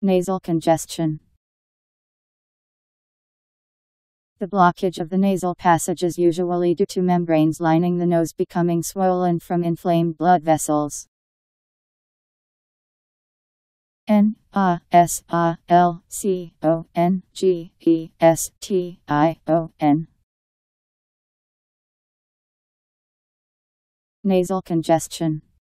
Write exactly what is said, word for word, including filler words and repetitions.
Nasal congestion. The blockage of the nasal passage is usually due to membranes lining the nose becoming swollen from inflamed blood vessels. N A S A L C O N G E S T I O N. Nasal congestion.